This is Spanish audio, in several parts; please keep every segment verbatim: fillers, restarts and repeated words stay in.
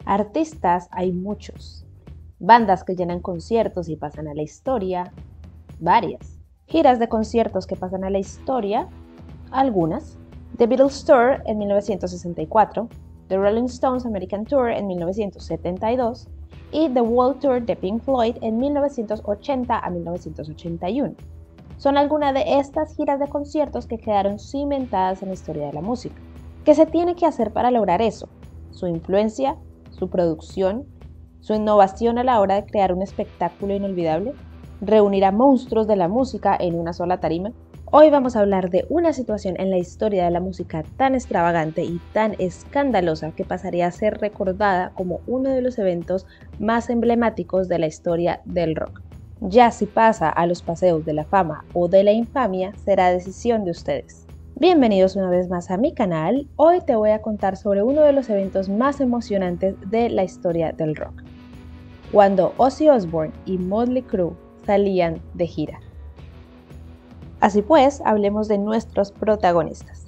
Artistas hay muchos. Bandas que llenan conciertos y pasan a la historia, varias. Giras de conciertos que pasan a la historia, algunas. The Beatles Tour en mil novecientos sesenta y cuatro, The Rolling Stones American Tour en mil novecientos setenta y dos y The World Tour de Pink Floyd en mil novecientos ochenta a mil novecientos ochenta y uno. Son algunas de estas giras de conciertos que quedaron cimentadas en la historia de la música. ¿Qué se tiene que hacer para lograr eso? Su influencia, su producción, su innovación a la hora de crear un espectáculo inolvidable, reunir a monstruos de la música en una sola tarima. Hoy vamos a hablar de una situación en la historia de la música tan extravagante y tan escandalosa que pasaría a ser recordada como uno de los eventos más emblemáticos de la historia del rock. Ya si pasa a los paseos de la fama o de la infamia, será decisión de ustedes. Bienvenidos una vez más a mi canal. Hoy te voy a contar sobre uno de los eventos más emocionantes de la historia del rock. Cuando Ozzy Osbourne y Motley Crue salían de gira. Así pues, hablemos de nuestros protagonistas.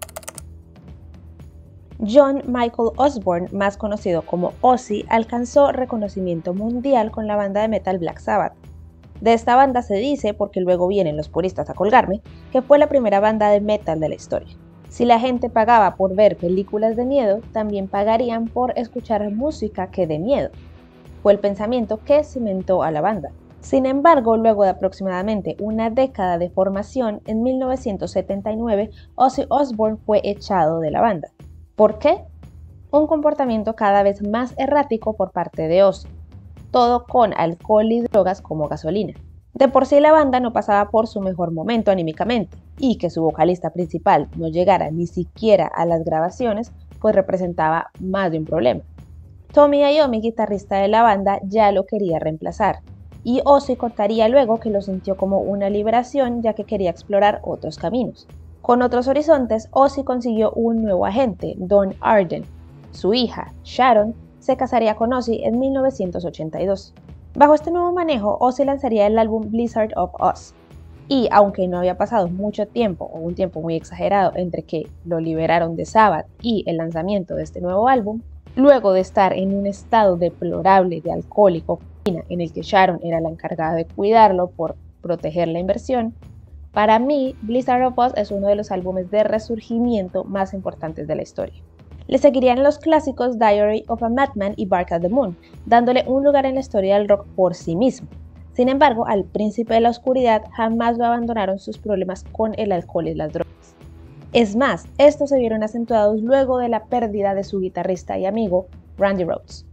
John Michael Osbourne, más conocido como Ozzy, alcanzó reconocimiento mundial con la banda de metal Black Sabbath. De esta banda se dice, porque luego vienen los puristas a colgarme, que fue la primera banda de metal de la historia. Si la gente pagaba por ver películas de miedo, también pagarían por escuchar música que dé miedo. Fue el pensamiento que cimentó a la banda. Sin embargo, luego de aproximadamente una década de formación, en mil novecientos setenta y nueve, Ozzy Osbourne fue echado de la banda. ¿Por qué? Un comportamiento cada vez más errático por parte de Ozzy, todo con alcohol y drogas como gasolina. De por sí la banda no pasaba por su mejor momento anímicamente, y que su vocalista principal no llegara ni siquiera a las grabaciones, pues representaba más de un problema. Tommy Iommi, guitarrista de la banda, ya lo quería reemplazar, y Ozzy contaría luego que lo sintió como una liberación ya que quería explorar otros caminos. Con otros horizontes, Ozzy consiguió un nuevo agente, Don Arden. Su hija, Sharon, se casaría con Ozzy en mil novecientos ochenta y dos. Bajo este nuevo manejo, Ozzy lanzaría el álbum Blizzard of Ozz. Y aunque no había pasado mucho tiempo, o un tiempo muy exagerado, entre que lo liberaron de Sabbath y el lanzamiento de este nuevo álbum, luego de estar en un estado deplorable de alcohol y cocaína, en el que Sharon era la encargada de cuidarlo por proteger la inversión, para mí Blizzard of Ozz es uno de los álbumes de resurgimiento más importantes de la historia. Le seguirían los clásicos Diary of a Madman y Bark at the Moon, dándole un lugar en la historia del rock por sí mismo. Sin embargo, al príncipe de la oscuridad jamás lo abandonaron sus problemas con el alcohol y las drogas. Es más, estos se vieron acentuados luego de la pérdida de su guitarrista y amigo, Randy Rhoads.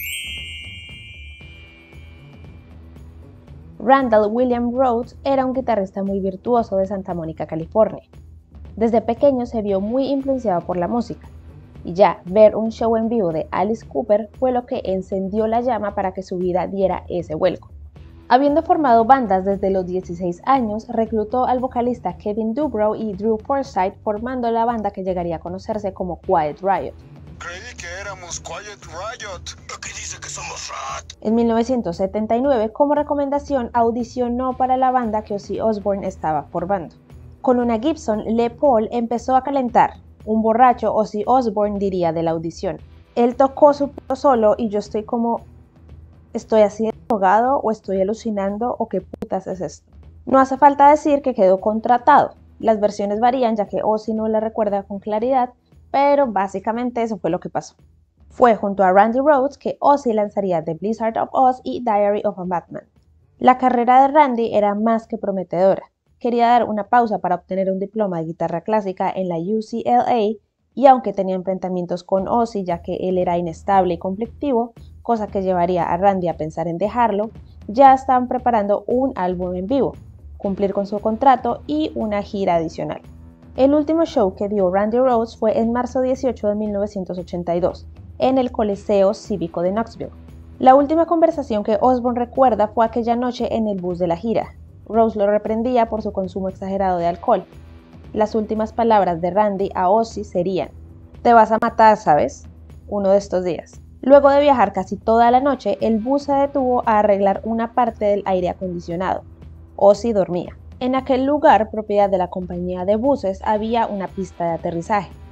Randall William Rhoads era un guitarrista muy virtuoso de Santa Mónica, California. Desde pequeño se vio muy influenciado por la música, y ya ver un show en vivo de Alice Cooper fue lo que encendió la llama para que su vida diera ese vuelco. Habiendo formado bandas desde los dieciséis años, reclutó al vocalista Kevin Dubrow y Drew Forsythe, formando la banda que llegaría a conocerse como Quiet Riot. Creí que éramos Quiet Riot. ¿Qué dice que somos Rat? En mil novecientos setenta y nueve, como recomendación, audicionó para la banda que Ozzy Osbourne estaba formando. Con una Gibson Les Paul empezó a calentar. Un borracho Ozzy Osbourne diría de la audición: él tocó su puto solo y yo estoy como, ¿estoy así drogado o estoy alucinando o qué putas es esto? No hace falta decir que quedó contratado. Las versiones varían ya que Ozzy no le recuerda con claridad, pero básicamente eso fue lo que pasó. Fue junto a Randy Rhoads que Ozzy lanzaría The Blizzard of Ozz y Diary of a Madman. La carrera de Randy era más que prometedora. Quería dar una pausa para obtener un diploma de guitarra clásica en la U C L A y aunque tenía enfrentamientos con Ozzy ya que él era inestable y conflictivo, cosa que llevaría a Randy a pensar en dejarlo, ya estaban preparando un álbum en vivo, cumplir con su contrato y una gira adicional. El último show que dio Randy Rhoads fue en marzo dieciocho de mil novecientos ochenta y dos, en el Coliseo Cívico de Knoxville. La última conversación que Osbourne recuerda fue aquella noche en el bus de la gira. Rhoads lo reprendía por su consumo exagerado de alcohol. Las últimas palabras de Randy a Ozzy serían: "Te vas a matar, ¿sabes? Uno de estos días". Luego de viajar casi toda la noche, el bus se detuvo a arreglar una parte del aire acondicionado. Ozzy dormía. En aquel lugar, propiedad de la compañía de buses, había una pista de aterrizaje.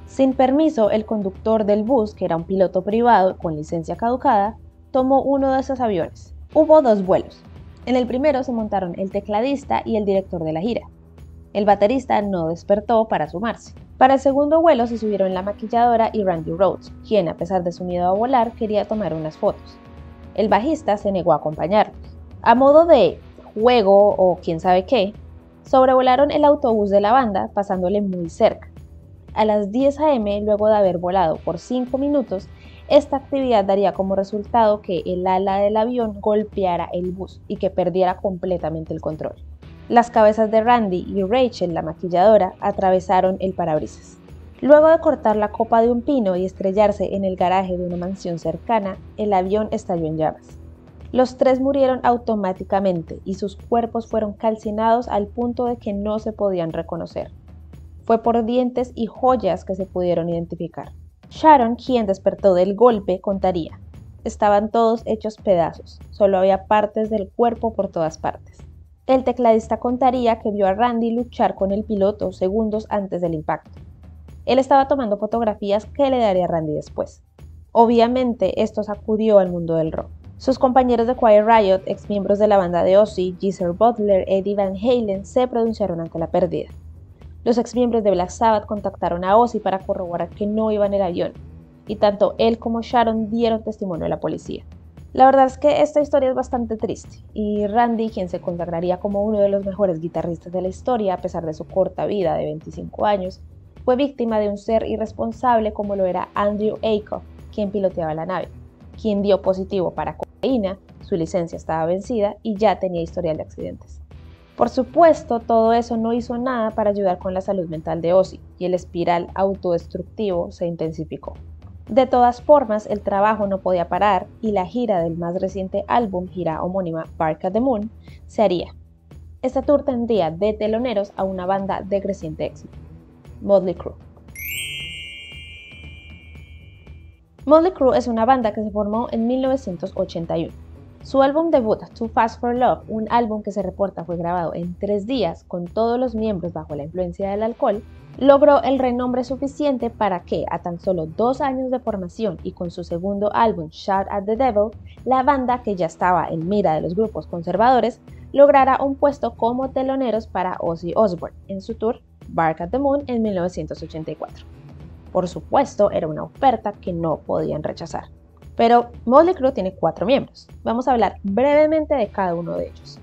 Sin permiso, el conductor del bus, que era un piloto privado con licencia caducada, tomó uno de esos aviones. Hubo dos vuelos. En el primero se montaron el tecladista y el director de la gira. El baterista no despertó para sumarse. Para el segundo vuelo se subieron la maquilladora y Randy Rhoads, quien, a pesar de su miedo a volar, quería tomar unas fotos. El bajista se negó a acompañarlos. A modo de juego o quién sabe qué, sobrevolaron el autobús de la banda pasándole muy cerca. A las diez a eme, luego de haber volado por cinco minutos, esta actividad daría como resultado que el ala del avión golpeara el bus y que perdiera completamente el control. Las cabezas de Randy y Rachel, la maquilladora, atravesaron el parabrisas. Luego de cortar la copa de un pino y estrellarse en el garaje de una mansión cercana, el avión estalló en llamas. Los tres murieron automáticamente y sus cuerpos fueron calcinados al punto de que no se podían reconocer. Fue por dientes y joyas que se pudieron identificar. Sharon, quien despertó del golpe, contaría: estaban todos hechos pedazos, solo había partes del cuerpo por todas partes. El tecladista contaría que vio a Randy luchar con el piloto segundos antes del impacto. Él estaba tomando fotografías que le daría a Randy después. Obviamente, esto sacudió al mundo del rock. Sus compañeros de Quiet Riot, ex miembros de la banda de Ozzy, Geezer Butler, Eddie Van Halen, se pronunciaron ante la pérdida. Los ex miembros de Black Sabbath contactaron a Ozzy para corroborar que no iba en el avión, y tanto él como Sharon dieron testimonio a la policía. La verdad es que esta historia es bastante triste, y Randy, quien se consagraría como uno de los mejores guitarristas de la historia a pesar de su corta vida de veinticinco años, fue víctima de un ser irresponsable como lo era Andrew Acuff, quien piloteaba la nave, quien dio positivo para cocaína, su licencia estaba vencida y ya tenía historial de accidentes. Por supuesto, todo eso no hizo nada para ayudar con la salud mental de Ozzy, y el espiral autodestructivo se intensificó. De todas formas, el trabajo no podía parar y la gira del más reciente álbum, gira homónima Bark at the Moon, se haría. Esta tour tendría de teloneros a una banda de creciente éxito, Mötley Crüe. Mötley Crüe es una banda que se formó en mil novecientos ochenta y uno. Su álbum debut, Too Fast for Love, un álbum que se reporta fue grabado en tres días con todos los miembros bajo la influencia del alcohol, logró el renombre suficiente para que, a tan solo dos años de formación y con su segundo álbum, Shout at the Devil, la banda, que ya estaba en mira de los grupos conservadores, lograra un puesto como teloneros para Ozzy Osbourne en su tour Bark at the Moon en mil novecientos ochenta y cuatro. Por supuesto, era una oferta que no podían rechazar. Pero Mötley Crüe tiene cuatro miembros. Vamos a hablar brevemente de cada uno de ellos.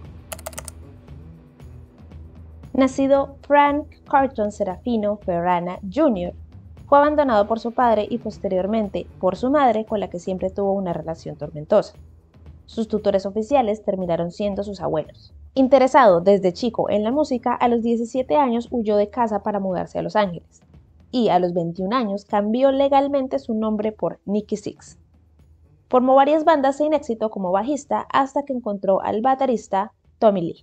Nacido Frank Carlton Serafino Ferrana junior, fue abandonado por su padre y posteriormente por su madre, con la que siempre tuvo una relación tormentosa. Sus tutores oficiales terminaron siendo sus abuelos. Interesado desde chico en la música, a los diecisiete años huyó de casa para mudarse a Los Ángeles y a los veintiún años cambió legalmente su nombre por Nikki Sixx. Formó varias bandas sin éxito como bajista hasta que encontró al baterista Tommy Lee.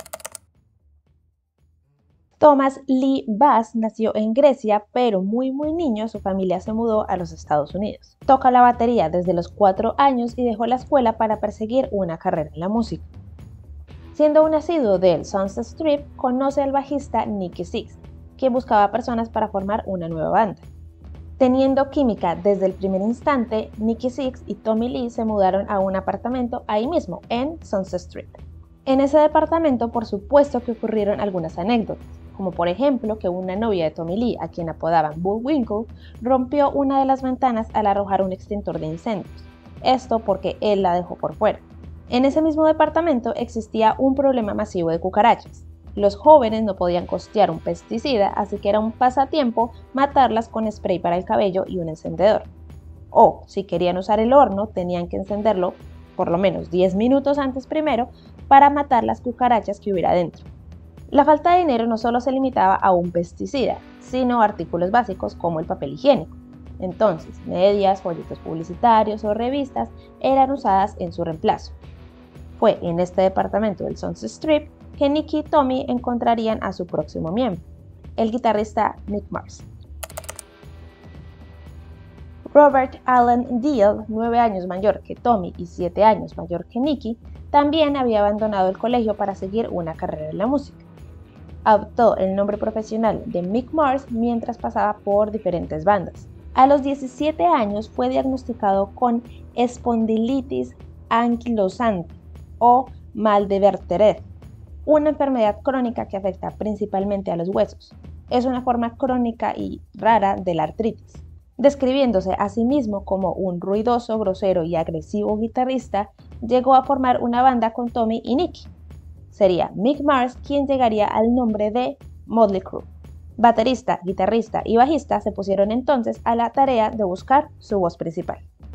Thomas Lee Bass nació en Grecia, pero muy muy niño su familia se mudó a los Estados Unidos. Toca la batería desde los cuatro años y dejó la escuela para perseguir una carrera en la música. Siendo un asiduo del Sunset Strip, conoce al bajista Nikki Sixx, quien buscaba personas para formar una nueva banda. Teniendo química desde el primer instante, Nikki Sixx y Tommy Lee se mudaron a un apartamento ahí mismo, en Sunset Strip. En ese departamento, por supuesto que ocurrieron algunas anécdotas, como por ejemplo que una novia de Tommy Lee, a quien apodaban Bullwinkle, rompió una de las ventanas al arrojar un extintor de incendios, esto porque él la dejó por fuera. En ese mismo departamento existía un problema masivo de cucarachas. Los jóvenes no podían costear un pesticida, así que era un pasatiempo matarlas con spray para el cabello y un encendedor. O, si querían usar el horno, tenían que encenderlo por lo menos diez minutos antes primero para matar las cucarachas que hubiera dentro. La falta de dinero no solo se limitaba a un pesticida, sino a artículos básicos como el papel higiénico. Entonces, medias, folletos publicitarios o revistas eran usadas en su reemplazo. Fue en este departamento del Sunset Strip que Nikki y Tommy encontrarían a su próximo miembro, el guitarrista Mick Mars. Robert Allen Deal, nueve años mayor que Tommy y siete años mayor que Nikki, también había abandonado el colegio para seguir una carrera en la música. Adoptó el nombre profesional de Mick Mars mientras pasaba por diferentes bandas. A los diecisiete años fue diagnosticado con espondilitis anquilosante o mal de Verteret, una enfermedad crónica que afecta principalmente a los huesos. Es una forma crónica y rara de la artritis. Describiéndose a sí mismo como un ruidoso, grosero y agresivo guitarrista, llegó a formar una banda con Tommy y Nicky. Sería Mick Mars quien llegaría al nombre de Motley Crue. Baterista, guitarrista y bajista se pusieron entonces a la tarea de buscar su voz principal.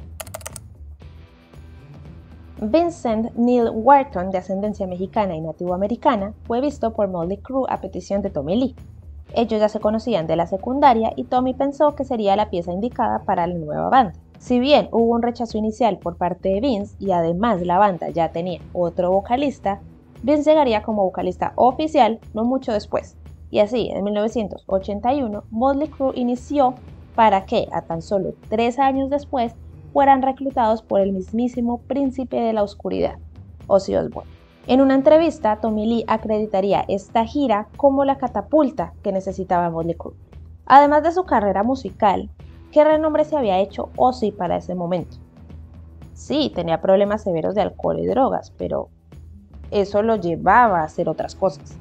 Vincent Neil Wharton, de ascendencia mexicana y nativoamericana, fue visto por Motley Crue a petición de Tommy Lee. Ellos ya se conocían de la secundaria y Tommy pensó que sería la pieza indicada para la nueva banda. Si bien hubo un rechazo inicial por parte de Vince y además la banda ya tenía otro vocalista, Vince llegaría como vocalista oficial no mucho después. Y así, en mil novecientos ochenta y uno, Motley Crue inició para que, a tan solo tres años después, fueran reclutados por el mismísimo príncipe de la oscuridad, Ozzy Osbourne. En una entrevista, Tommy Lee acreditaría esta gira como la catapulta que necesitaba Motley Crue. Además de su carrera musical, ¿qué renombre se había hecho Ozzy para ese momento? Sí, tenía problemas severos de alcohol y drogas, pero eso lo llevaba a hacer otras cosas.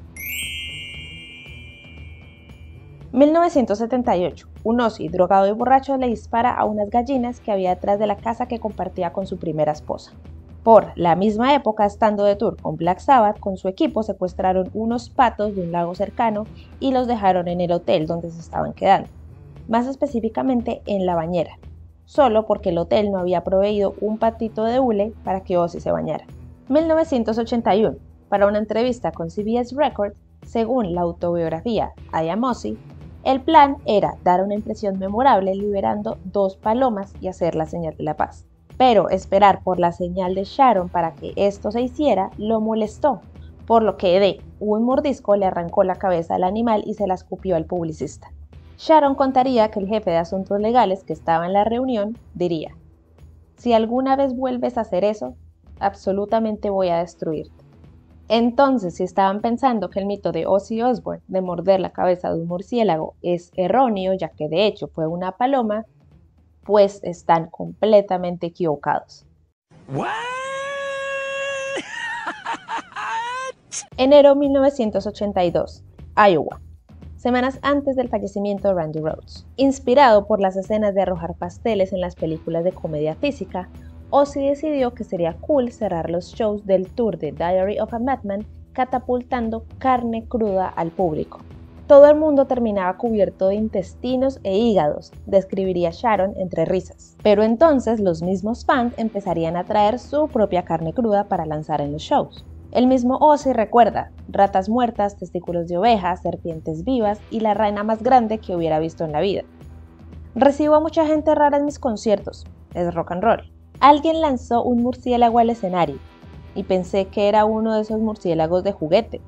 mil novecientos setenta y ocho. Un Ozzy drogado y borracho le dispara a unas gallinas que había detrás de la casa que compartía con su primera esposa. Por la misma época, estando de tour con Black Sabbath, con su equipo secuestraron unos patos de un lago cercano y los dejaron en el hotel donde se estaban quedando, más específicamente en la bañera, solo porque el hotel no había proveído un patito de hule para que Ozzy se bañara. mil novecientos ochenta y uno. Para una entrevista con C B S Records, según la autobiografía I Am Ozzy, el plan era dar una impresión memorable liberando dos palomas y hacer la señal de la paz. Pero esperar por la señal de Sharon para que esto se hiciera lo molestó, por lo que de un mordisco le arrancó la cabeza al animal y se la escupió al publicista. Sharon contaría que el jefe de asuntos legales que estaba en la reunión diría: si alguna vez vuelves a hacer eso, absolutamente voy a destruirte. Entonces, si estaban pensando que el mito de Ozzy Osbourne de morder la cabeza de un murciélago es erróneo, ya que de hecho fue una paloma, pues están completamente equivocados. ¿What? Enero mil novecientos ochenta y dos, Iowa. Semanas antes del fallecimiento de Randy Rhoads. Inspirado por las escenas de arrojar pasteles en las películas de comedia física, Ozzy decidió que sería cool cerrar los shows del tour de Diary of a Madman catapultando carne cruda al público. Todo el mundo terminaba cubierto de intestinos e hígados, describiría Sharon entre risas. Pero entonces los mismos fans empezarían a traer su propia carne cruda para lanzar en los shows. El mismo Ozzy recuerda ratas muertas, testículos de oveja, serpientes vivas y la rana más grande que hubiera visto en la vida. Recibo a mucha gente rara en mis conciertos, es rock and roll. Alguien lanzó un murciélago al escenario y pensé que era uno de esos murciélagos de juguete.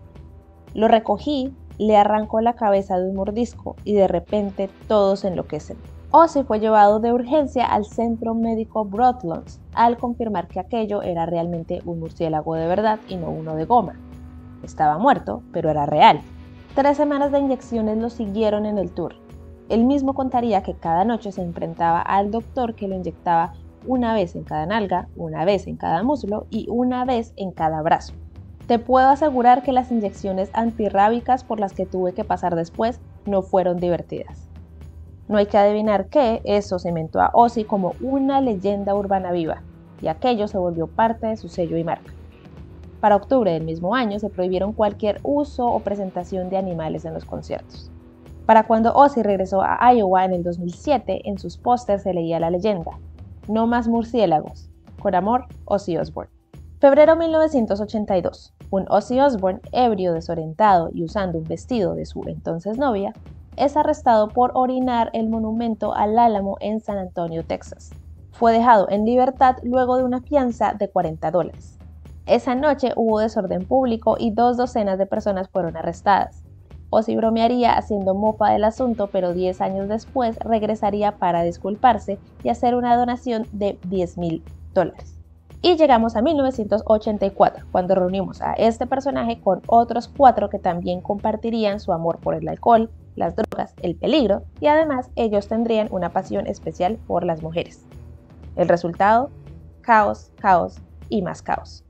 Lo recogí, le arrancó la cabeza de un mordisco y de repente todos enloquecen. Ozzy fue llevado de urgencia al centro médico Broadlands al confirmar que aquello era realmente un murciélago de verdad y no uno de goma. Estaba muerto, pero era real. Tres semanas de inyecciones lo siguieron en el tour. Él mismo contaría que cada noche se enfrentaba al doctor que lo inyectaba una vez en cada nalga, una vez en cada muslo y una vez en cada brazo. Te puedo asegurar que las inyecciones antirrábicas por las que tuve que pasar después no fueron divertidas. No hay que adivinar que eso cimentó a Ozzy como una leyenda urbana viva, y aquello se volvió parte de su sello y marca. Para octubre del mismo año se prohibieron cualquier uso o presentación de animales en los conciertos. Para cuando Ozzy regresó a Iowa en el dos mil siete, en sus pósters se leía la leyenda: no más murciélagos. Con amor, Ozzy Osbourne. Febrero mil novecientos ochenta y dos. Un Ozzy Osbourne, ebrio, desorientado y usando un vestido de su entonces novia, es arrestado por orinar el monumento al Álamo en San Antonio, Texas. Fue dejado en libertad luego de una fianza de cuarenta dólares. Esa noche hubo desorden público y dos docenas de personas fueron arrestadas. Ozzy bromearía haciendo mofa del asunto, pero diez años después regresaría para disculparse y hacer una donación de diez mil dólares. Y llegamos a mil novecientos ochenta y cuatro, cuando reunimos a este personaje con otros cuatro que también compartirían su amor por el alcohol, las drogas, el peligro, y además ellos tendrían una pasión especial por las mujeres. El resultado: caos, caos y más caos.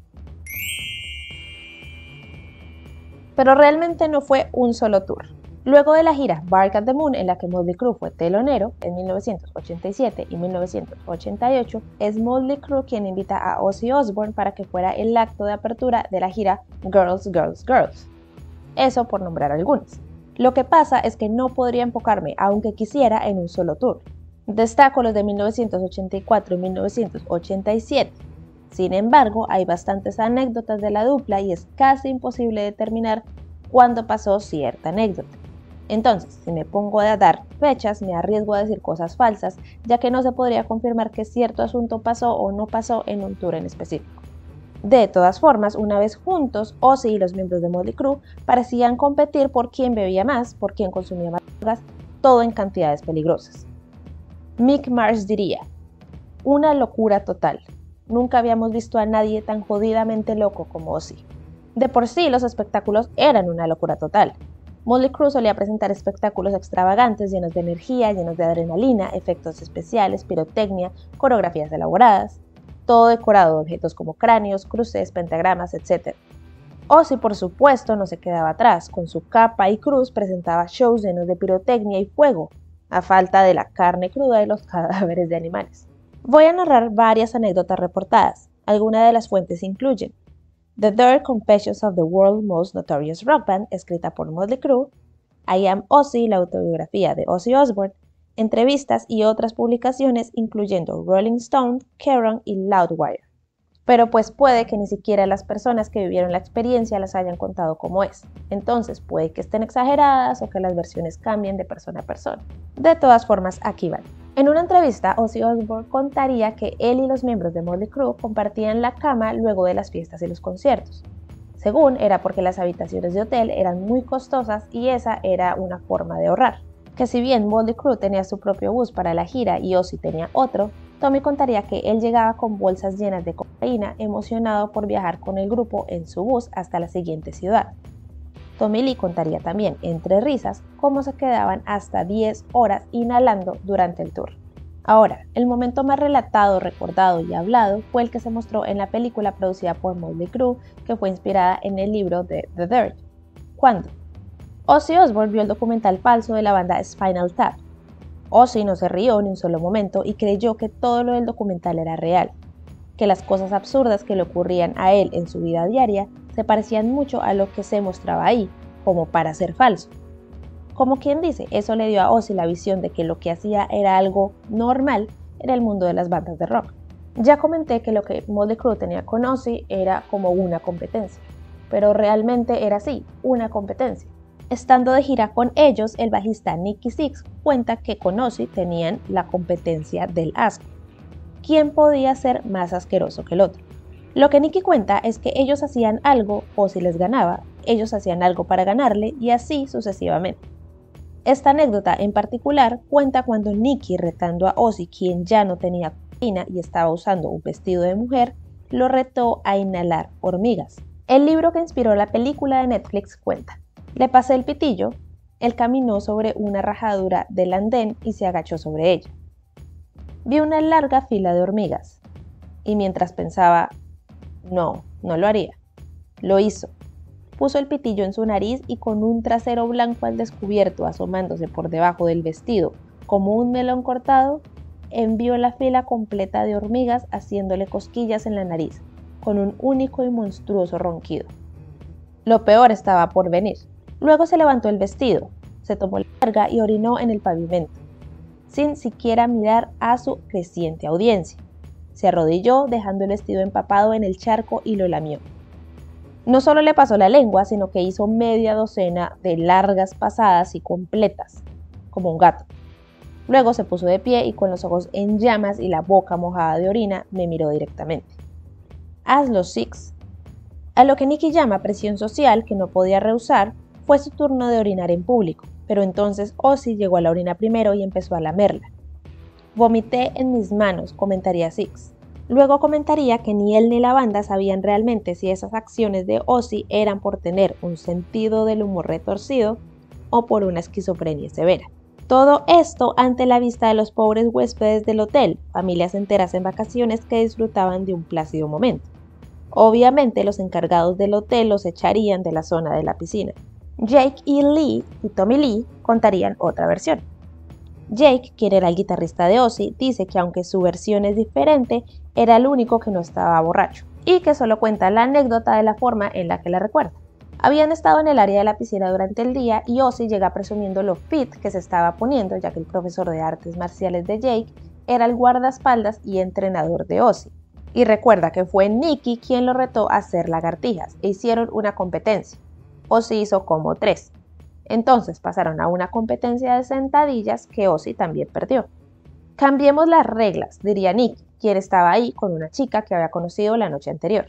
Pero realmente no fue un solo tour. Luego de la gira Bark at the Moon, en la que Motley Crue fue telonero en mil novecientos ochenta y siete y mil novecientos ochenta y ocho, es Motley Crue quien invita a Ozzy Osbourne para que fuera el acto de apertura de la gira Girls, Girls, Girls. Eso por nombrar algunos. Lo que pasa es que no podría enfocarme, aunque quisiera, en un solo tour. Destaco los de mil novecientos ochenta y cuatro y mil novecientos ochenta y siete. Sin embargo, hay bastantes anécdotas de la dupla y es casi imposible determinar cuándo pasó cierta anécdota. Entonces, si me pongo a dar fechas, me arriesgo a decir cosas falsas, ya que no se podría confirmar que cierto asunto pasó o no pasó en un tour en específico. De todas formas, una vez juntos, Ozzy y los miembros de Motley Crue parecían competir por quién bebía más, por quién consumía más drogas, todo en cantidades peligrosas. Mick Mars diría: una locura total. Nunca habíamos visto a nadie tan jodidamente loco como Ozzy. De por sí, los espectáculos eran una locura total. Motley Crue solía presentar espectáculos extravagantes, llenos de energía, llenos de adrenalina, efectos especiales, pirotecnia, coreografías elaboradas, todo decorado de objetos como cráneos, cruces, pentagramas, etcétera. Ozzy, por supuesto, no se quedaba atrás. Con su capa y cruz presentaba shows llenos de pirotecnia y fuego, a falta de la carne cruda y los cadáveres de animales. Voy a narrar varias anécdotas reportadas. Algunas de las fuentes incluyen The Dirt Confessions of the World's Most Notorious Rock Band, escrita por Motley Crue, I Am Ozzy, la autobiografía de Ozzy Osbourne, entrevistas y otras publicaciones incluyendo Rolling Stone, Kerrang y Loudwire. Pero pues puede que ni siquiera las personas que vivieron la experiencia las hayan contado como es. Entonces puede que estén exageradas o que las versiones cambien de persona a persona. De todas formas, aquí van. En una entrevista, Ozzy Osbourne contaría que él y los miembros de Motley Crue compartían la cama luego de las fiestas y los conciertos. Según, era porque las habitaciones de hotel eran muy costosas y esa era una forma de ahorrar. Que si bien Motley Crue tenía su propio bus para la gira y Ozzy tenía otro, Tommy contaría que él llegaba con bolsas llenas de cocaína, emocionado por viajar con el grupo en su bus hasta la siguiente ciudad. Tommy Lee contaría también, entre risas, cómo se quedaban hasta diez horas inhalando durante el tour. Ahora, el momento más relatado, recordado y hablado fue el que se mostró en la película producida por Motley Crue, que fue inspirada en el libro de The Dirt. ¿Cuándo? Ozzy Osbourne vio el documental falso de la banda Spinal Tap. Ozzy no se rió ni un solo momento y creyó que todo lo del documental era real, que las cosas absurdas que le ocurrían a él en su vida diaria se parecían mucho a lo que se mostraba ahí, como para ser falso. Como quien dice, eso le dio a Ozzy la visión de que lo que hacía era algo normal en el mundo de las bandas de rock. Ya comenté que lo que Motley Crue tenía con Ozzy era como una competencia, pero realmente era así, una competencia. Estando de gira con ellos, el bajista Nikki Sixx cuenta que con Ozzy tenían la competencia del asco. ¿Quién podía ser más asqueroso que el otro? Lo que Nikki cuenta es que ellos hacían algo, Ozzy les ganaba, ellos hacían algo para ganarle y así sucesivamente. Esta anécdota en particular cuenta cuando Nikki, retando a Ozzy, quien ya no tenía cocaína y estaba usando un vestido de mujer, lo retó a inhalar hormigas. El libro que inspiró la película de Netflix cuenta: le pasé el pitillo, él caminó sobre una rajadura del andén y se agachó sobre ella. Vi una larga fila de hormigas y mientras pensaba, no, no lo haría, lo hizo. Puso el pitillo en su nariz y con un trasero blanco al descubierto asomándose por debajo del vestido como un melón cortado, envió la fila completa de hormigas haciéndole cosquillas en la nariz con un único y monstruoso ronquido. Lo peor estaba por venir. Luego se levantó el vestido, se tomó la verga y orinó en el pavimento, sin siquiera mirar a su creciente audiencia. Se arrodilló dejando el vestido empapado en el charco y lo lamió. No solo le pasó la lengua, sino que hizo media docena de largas pasadas y completas, como un gato. Luego se puso de pie y con los ojos en llamas y la boca mojada de orina me miró directamente. Hazlo, Sixx. A lo que Nikki llama presión social, que no podía rehusar, fue su turno de orinar en público, pero entonces Ozzy llegó a la orina primero y empezó a lamerla. Vomité en mis manos, comentaría Sixx. Luego comentaría que ni él ni la banda sabían realmente si esas acciones de Ozzy eran por tener un sentido del humor retorcido o por una esquizofrenia severa. Todo esto ante la vista de los pobres huéspedes del hotel, familias enteras en vacaciones que disfrutaban de un plácido momento. Obviamente los encargados del hotel los echarían de la zona de la piscina. Jake y Lee y Tommy Lee contarían otra versión. Jake, quien era el guitarrista de Ozzy, dice que aunque su versión es diferente, era el único que no estaba borracho, y que solo cuenta la anécdota de la forma en la que la recuerda. Habían estado en el área de la piscina durante el día y Ozzy llega presumiendo lo fit que se estaba poniendo, ya que el profesor de artes marciales de Jake era el guardaespaldas y entrenador de Ozzy. Y recuerda que fue Nicky quien lo retó a hacer lagartijas e hicieron una competencia. Ozzy hizo como tres. Entonces pasaron a una competencia de sentadillas que Ozzy también perdió. Cambiemos las reglas, diría Nicky, quien estaba ahí con una chica que había conocido la noche anterior.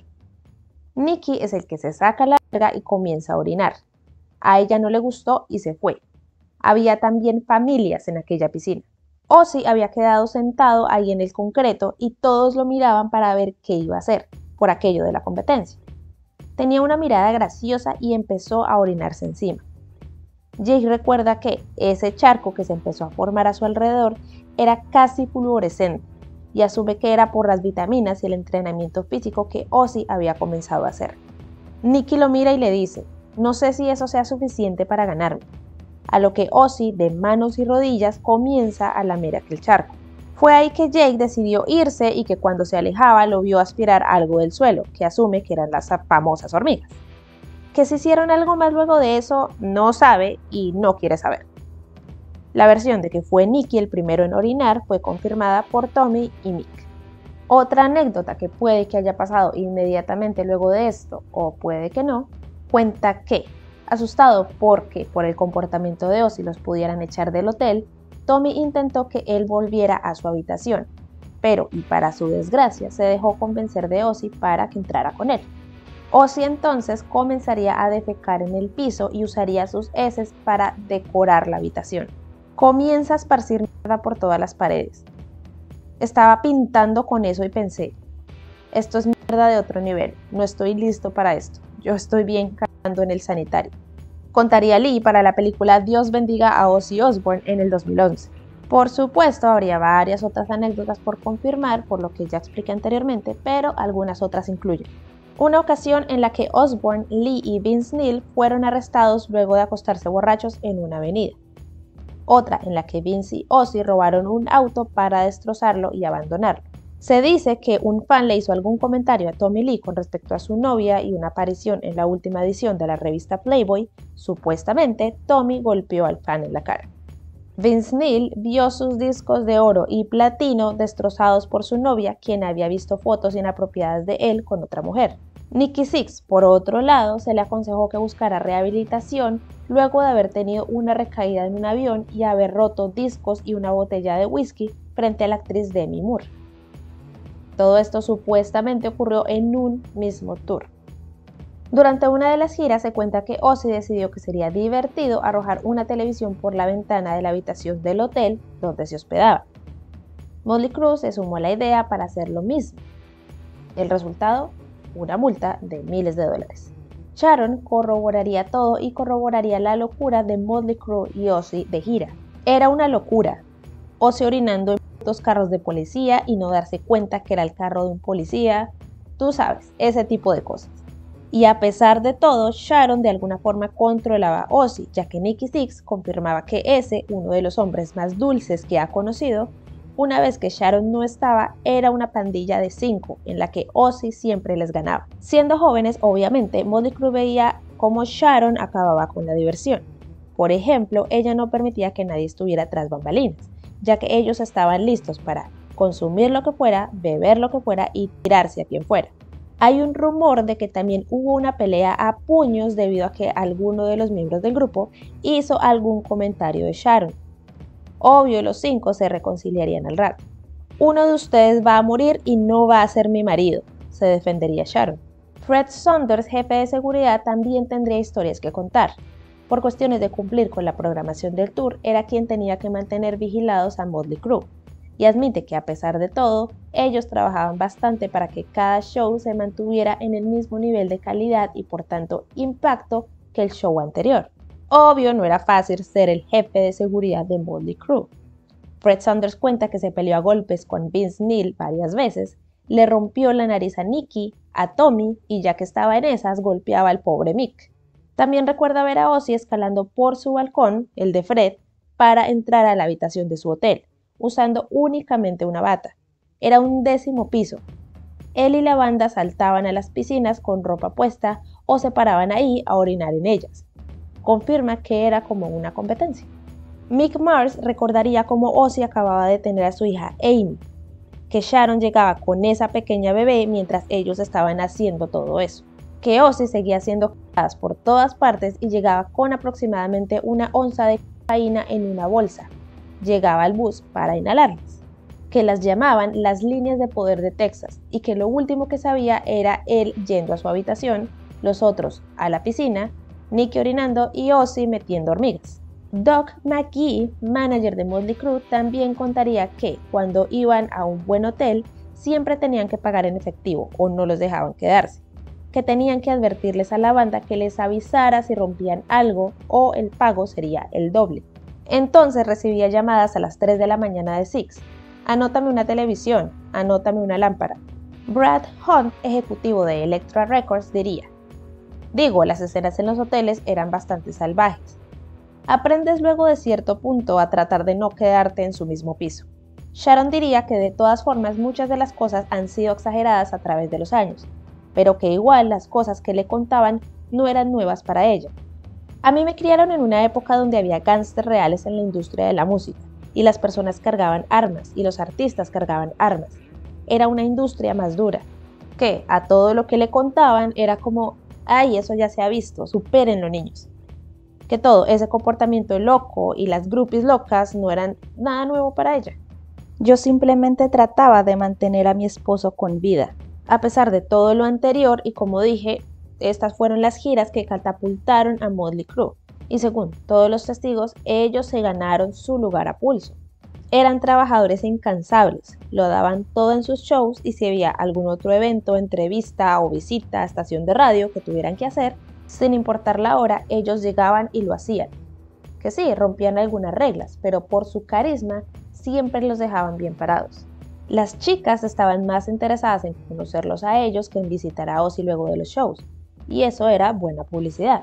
Nicky es el que se saca la verga y comienza a orinar. A ella no le gustó y se fue. Había también familias en aquella piscina. Ozzy había quedado sentado ahí en el concreto y todos lo miraban para ver qué iba a hacer, por aquello de la competencia. Tenía una mirada graciosa y empezó a orinarse encima. Jake recuerda que ese charco que se empezó a formar a su alrededor era casi fluorescente y asume que era por las vitaminas y el entrenamiento físico que Ozzy había comenzado a hacer. Nicky lo mira y le dice, no sé si eso sea suficiente para ganarme, a lo que Ozzy de manos y rodillas comienza a lamer aquel charco. Fue ahí que Jake decidió irse y que cuando se alejaba lo vio aspirar algo del suelo, que asume que eran las famosas hormigas. Que si hicieron algo más luego de eso, no sabe y no quiere saber. La versión de que fue Nicky el primero en orinar fue confirmada por Tommy y Mick. Otra anécdota que puede que haya pasado inmediatamente luego de esto, o puede que no, cuenta que, asustado porque por el comportamiento de Ozzy los pudieran echar del hotel, Tommy intentó que él volviera a su habitación, pero, y para su desgracia, se dejó convencer de Ozzy para que entrara con él. Ozzy entonces comenzaría a defecar en el piso y usaría sus heces para decorar la habitación. Comienza a esparcir mierda por todas las paredes. Estaba pintando con eso y pensé, esto es mierda de otro nivel, no estoy listo para esto, yo estoy bien cagando en el sanitario. Contaría Lee para la película Dios bendiga a Ozzy Osbourne en el dos mil once. Por supuesto, habría varias otras anécdotas por confirmar, por lo que ya expliqué anteriormente, pero algunas otras incluyen. Una ocasión en la que Osbourne, Lee y Vince Neil fueron arrestados luego de acostarse borrachos en una avenida. Otra en la que Vince y Ozzy robaron un auto para destrozarlo y abandonarlo. Se dice que un fan le hizo algún comentario a Tommy Lee con respecto a su novia y una aparición en la última edición de la revista Playboy. Supuestamente, Tommy golpeó al fan en la cara. Vince Neil vio sus discos de oro y platino destrozados por su novia, quien había visto fotos inapropiadas de él con otra mujer. Nikki Sixx, por otro lado, se le aconsejó que buscara rehabilitación luego de haber tenido una recaída en un avión y haber roto discos y una botella de whisky frente a la actriz Demi Moore. Todo esto supuestamente ocurrió en un mismo tour. Durante una de las giras se cuenta que Ozzy decidió que sería divertido arrojar una televisión por la ventana de la habitación del hotel donde se hospedaba. Motley Crue se sumó a la idea para hacer lo mismo. El resultado, una multa de miles de dólares. Sharon corroboraría todo y corroboraría la locura de Motley Crue y Ozzy de gira. Era una locura. Ozzy orinando en dos carros de policía y no darse cuenta que era el carro de un policía. Tú sabes, ese tipo de cosas. Y a pesar de todo, Sharon de alguna forma controlaba a Ozzy, ya que Nikki Sixx confirmaba que ese, uno de los hombres más dulces que ha conocido, una vez que Sharon no estaba, era una pandilla de cinco, en la que Ozzy siempre les ganaba. Siendo jóvenes, obviamente, Motley Crue veía cómo Sharon acababa con la diversión. Por ejemplo, ella no permitía que nadie estuviera tras bambalinas, ya que ellos estaban listos para consumir lo que fuera, beber lo que fuera y tirarse a quien fuera. Hay un rumor de que también hubo una pelea a puños debido a que alguno de los miembros del grupo hizo algún comentario de Sharon. Obvio, los cinco se reconciliarían al rato. Uno de ustedes va a morir y no va a ser mi marido, se defendería Sharon. Fred Saunders, jefe de seguridad, también tendría historias que contar. Por cuestiones de cumplir con la programación del tour, era quien tenía que mantener vigilados a Motley Crue. y admite que a pesar de todo, ellos trabajaban bastante para que cada show se mantuviera en el mismo nivel de calidad y por tanto impacto que el show anterior. Obvio, no era fácil ser el jefe de seguridad de Motley Crue. Fred Saunders cuenta que se peleó a golpes con Vince Neil varias veces, le rompió la nariz a Nicky, a Tommy y ya que estaba en esas golpeaba al pobre Mick. También recuerda ver a Ozzy escalando por su balcón, el de Fred, para entrar a la habitación de su hotel, usando únicamente una bata. Era un décimo piso. Él y la banda saltaban a las piscinas con ropa puesta o se paraban ahí a orinar en ellas. Confirma que era como una competencia. Mick Mars recordaría cómo Ozzy acababa de tener a su hija Amy, que Sharon llegaba con esa pequeña bebé mientras ellos estaban haciendo todo eso, que Ozzy seguía siendo cazadas por todas partes y llegaba con aproximadamente una onza de cocaína en una bolsa. Llegaba al bus para inhalarlas, que las llamaban las líneas de poder de Texas y que lo último que sabía era él yendo a su habitación, los otros a la piscina, Nicky orinando y Ozzy metiendo hormigas. Doug McGee, manager de Motley Crue, también contaría que cuando iban a un buen hotel siempre tenían que pagar en efectivo o no los dejaban quedarse, que tenían que advertirles a la banda que les avisara si rompían algo o el pago sería el doble. Entonces recibía llamadas a las tres de la mañana de Six. Anótame una televisión, anótame una lámpara. Brad Hunt, ejecutivo de Elektra Records, diría: Digo, las escenas en los hoteles eran bastante salvajes. Aprendes luego de cierto punto a tratar de no quedarte en su mismo piso. Sharon diría que de todas formas muchas de las cosas han sido exageradas a través de los años, pero que igual las cosas que le contaban no eran nuevas para ella. A mí me criaron en una época donde había gángsters reales en la industria de la música, y las personas cargaban armas, y los artistas cargaban armas. Era una industria más dura, que a todo lo que le contaban era como, ay, eso ya se ha visto, supérenlo niños. Que todo ese comportamiento loco y las groupies locas no eran nada nuevo para ella. Yo simplemente trataba de mantener a mi esposo con vida, a pesar de todo lo anterior, y como dije, estas fueron las giras que catapultaron a Motley Crue, y según todos los testigos, ellos se ganaron su lugar a pulso. Eran trabajadores incansables, lo daban todo en sus shows y si había algún otro evento, entrevista o visita a estación de radio que tuvieran que hacer, sin importar la hora, ellos llegaban y lo hacían. Que sí, rompían algunas reglas, pero por su carisma siempre los dejaban bien parados. Las chicas estaban más interesadas en conocerlos a ellos que en visitar a Ozzy luego de los shows, y eso era buena publicidad.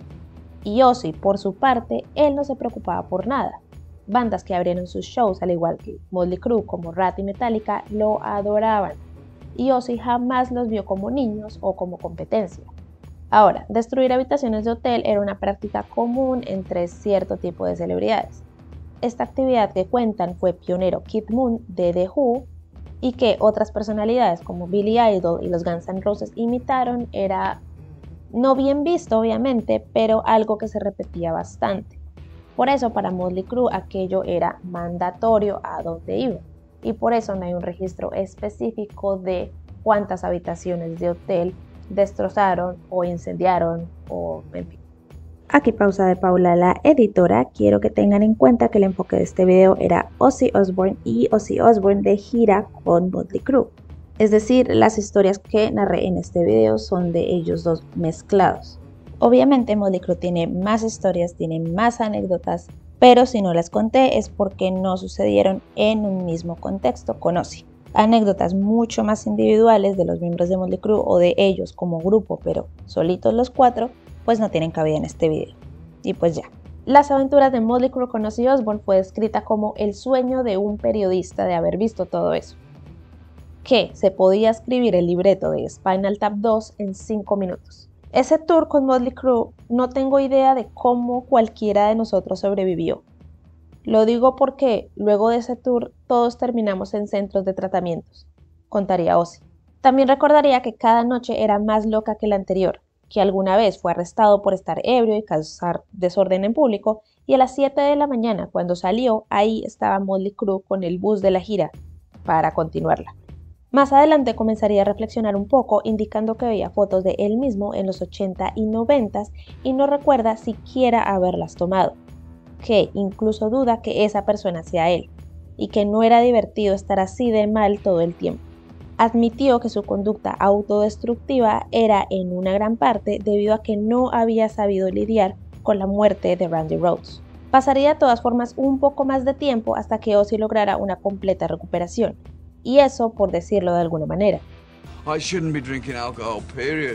Y Ozzy, por su parte, él no se preocupaba por nada. Bandas que abrieron sus shows, al igual que Motley Crue como Ratt y Metallica, lo adoraban, y Ozzy jamás los vio como niños o como competencia. Ahora, destruir habitaciones de hotel era una práctica común entre cierto tipo de celebridades. Esta actividad que cuentan fue pionero Keith Moon de The Who, y que otras personalidades como Billy Idol y los Guns N' Roses imitaron era no bien visto obviamente, pero algo que se repetía bastante. Por eso para Motley Crue aquello era mandatorio a donde iba, y por eso no hay un registro específico de cuántas habitaciones de hotel destrozaron o incendiaron o en fin. Aquí pausa de Paula la editora. Quiero que tengan en cuenta que el enfoque de este video era Ozzy Osbourne y Ozzy Osbourne de gira con Motley Crue. Es decir, las historias que narré en este video son de ellos dos mezclados. Obviamente Motley Crue tiene más historias, tiene más anécdotas, pero si no las conté es porque no sucedieron en un mismo contexto con Ozzy. Anécdotas mucho más individuales de los miembros de Motley Crue o de ellos como grupo, pero solitos los cuatro, pues no tienen cabida en este video. Y pues ya. Las aventuras de Motley Crue con Ozzy Osbourne fue descrita como el sueño de un periodista de haber visto todo eso. Que se podía escribir el libreto de Spinal Tap dos en cinco minutos. Ese tour con Motley Crue no tengo idea de cómo cualquiera de nosotros sobrevivió. Lo digo porque luego de ese tour todos terminamos en centros de tratamientos, contaría Ozzy. También recordaría que cada noche era más loca que la anterior, que alguna vez fue arrestado por estar ebrio y causar desorden en público, y a las siete de la mañana cuando salió, ahí estaba Motley Crue con el bus de la gira para continuarla. Más adelante comenzaría a reflexionar un poco, indicando que veía fotos de él mismo en los ochenta y noventa y no recuerda siquiera haberlas tomado, que incluso duda que esa persona sea él, y que no era divertido estar así de mal todo el tiempo. Admitió que su conducta autodestructiva era en una gran parte debido a que no había sabido lidiar con la muerte de Randy Rhoads. Pasaría de todas formas un poco más de tiempo hasta que Ozzy lograra una completa recuperación, y eso por decirlo de alguna manera. I shouldn't be drinking alcohol, period.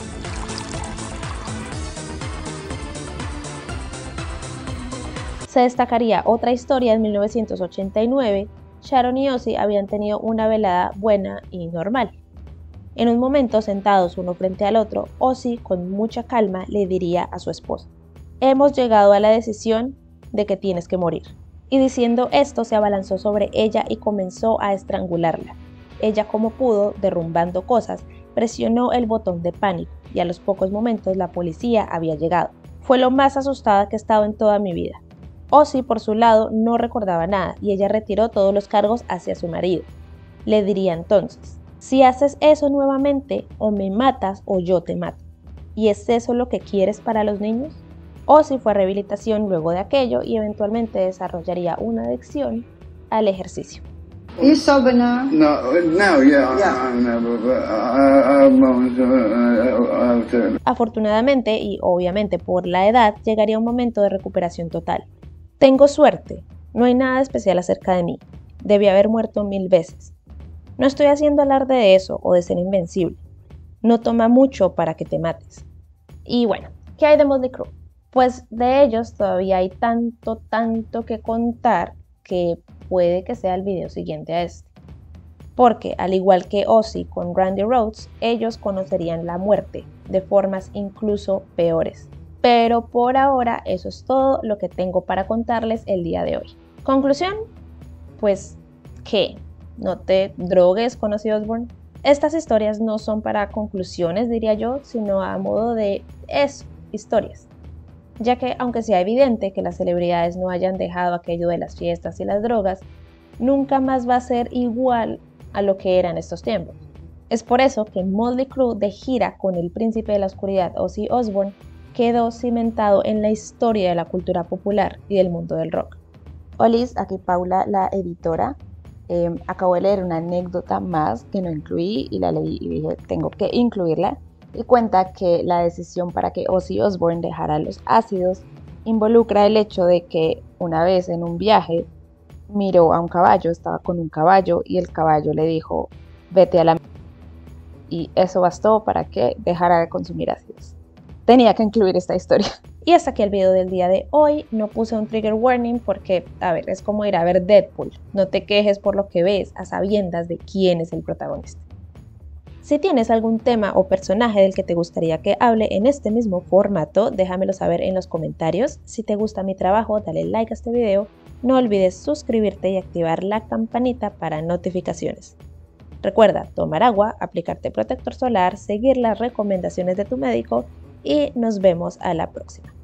Se destacaría otra historia en mil novecientos ochenta y nueve. Sharon y Ozzy habían tenido una velada buena y normal. En un momento, sentados uno frente al otro, Ozzy con mucha calma le diría a su esposa: hemos llegado a la decisión de que tienes que morir. Y diciendo esto se abalanzó sobre ella y comenzó a estrangularla. Ella como pudo, derrumbando cosas, presionó el botón de pánico y a los pocos momentos la policía había llegado. Fue lo más asustada que he estado en toda mi vida. Ozzy por su lado no recordaba nada y ella retiró todos los cargos hacia su marido. Le diría entonces: si haces eso nuevamente, o me matas o yo te mato. ¿Y es eso lo que quieres para los niños? Ozzy fue a rehabilitación luego de aquello y eventualmente desarrollaría una adicción al ejercicio. Are you sober now? No, no, yeah, Yeah. I'm never, but I, I, I, I, Afortunadamente y obviamente por la edad llegaría un momento de recuperación total. Tengo suerte, no hay nada especial acerca de mí, debí haber muerto mil veces. No estoy haciendo alarde de eso o de ser invencible. No toma mucho para que te mates. Y bueno, ¿qué hay de Motley Crue? Pues de ellos todavía hay tanto, tanto que contar que puede que sea el video siguiente a este. Porque al igual que Ozzy con Randy Rhoads, ellos conocerían la muerte de formas incluso peores. Pero por ahora eso es todo lo que tengo para contarles el día de hoy. Conclusión, pues ¿qué? ¿No te drogues con Ozzy Osbourne? Estas historias no son para conclusiones, diría yo, sino a modo de eso, historias. Ya que aunque sea evidente que las celebridades no hayan dejado aquello de las fiestas y las drogas, nunca más va a ser igual a lo que era en estos tiempos. Es por eso que Motley Crue, de gira con el príncipe de la oscuridad Ozzy Osbourne, quedó cimentado en la historia de la cultura popular y del mundo del rock. Olis, aquí Paula, la editora. Eh, acabo de leer una anécdota más que no incluí y la leí y dije tengo que incluirla. Y cuenta que la decisión para que Ozzy Osbourne dejara los ácidos involucra el hecho de que una vez en un viaje miró a un caballo, estaba con un caballo y el caballo le dijo vete a la m-, y eso bastó para que dejara de consumir ácidos. Tenía que incluir esta historia. Y hasta aquí el video del día de hoy. No puse un trigger warning porque, a ver, es como ir a ver Deadpool. No te quejes por lo que ves a sabiendas de quién es el protagonista. Si tienes algún tema o personaje del que te gustaría que hable en este mismo formato, déjamelo saber en los comentarios. Si te gusta mi trabajo, dale like a este video. No olvides suscribirte y activar la campanita para notificaciones. Recuerda tomar agua, aplicarte protector solar, seguir las recomendaciones de tu médico y nos vemos a la próxima.